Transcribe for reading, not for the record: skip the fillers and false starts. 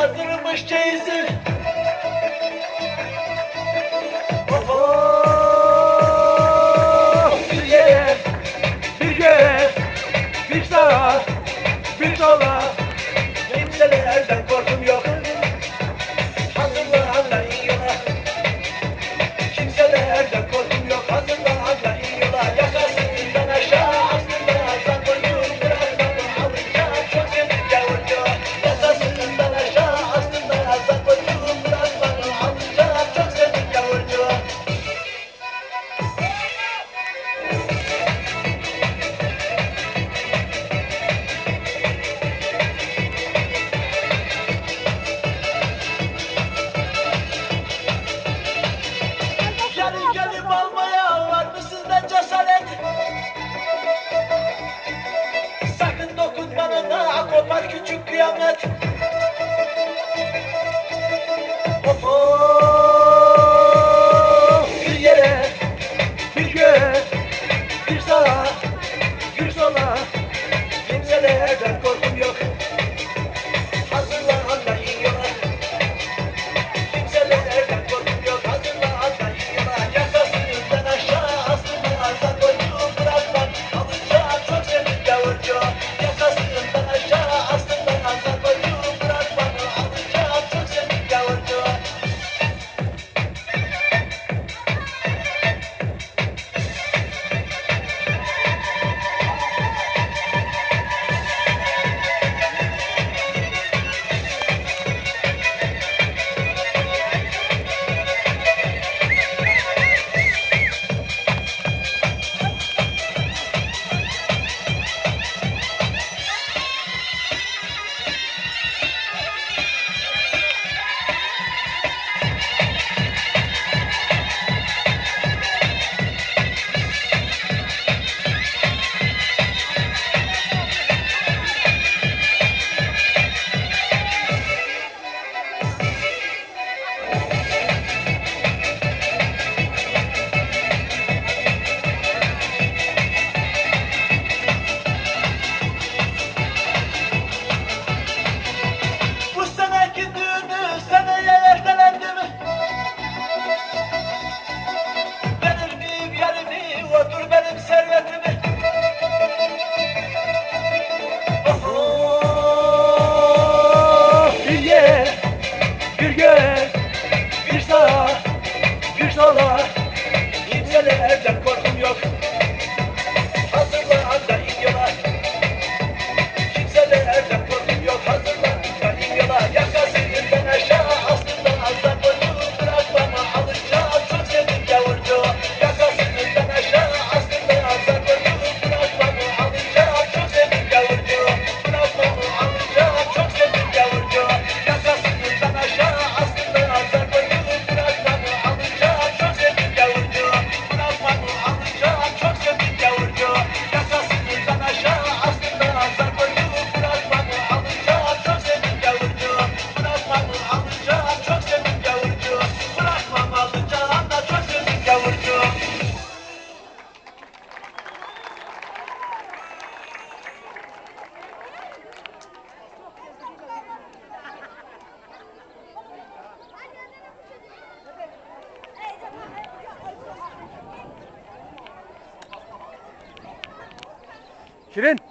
hazırmış çeyizi. Bir yere, bir göğe, bir sağa, bir sola. Kimselerden korkum yok. Hazırlanmayın yola. Kimselerden korkum yok. Hazırlanmayın yola. Yakasından aşağı, aslında azan boyu bırakmam. Alacağım çok senin gavurcu. Yakasından aşağı, aslında azan boyu bırakmam. Alacağım çok senin gavurcu. Gelin gelin almaya var mı sizden cesaret? Sakın dokunmanın da kopar küçük kıyamet. Bir yere, bir göğe, bir sağa, bir sola. Kimselerden korkum yok. Hazırlanmayın yola. Kimselerden korkum yok. Hazırlanmayın yola. Yakasından aşağı aslında azan boyu bırakmam. Alacağım çok senin gavurcu. Yakasından aşağı aslında azan boyu bırakmam. Alacağım çok senin gavurcu. Bu seneki düğünü seneye ertelendi mi? Benim miyim yerimi, otur benim servetimi. Bir yere, bir göğe, bir sağa, bir sola. Kimselerden korkum yok. Hazırlanmayın yola. Kimselerden korkum yok. Hazırlanmayın yola. Yakasından aşağı aslında azan boyu bırakmam. Alacağım çok senin gavurcu. Yakasından aşağı aslında azan boyu bırakmam. Alacağım çok senin gavurcu. Bırakmam. Alacağım çok senin gavurcu. Yakasından aşağı aslında azan boyu bırakmam. Alacağım çok senin gavurcu. Bırakmam. Alacağım çok senin gavurcu. Yakasından aşağı aslında azan boyu bırakmam. Alacağım çok senin gavurcu. Bırakmam. Alacağım çok senin gavurcu. Bırakmam. Alacağım da çok senin gavurcu. Şirin.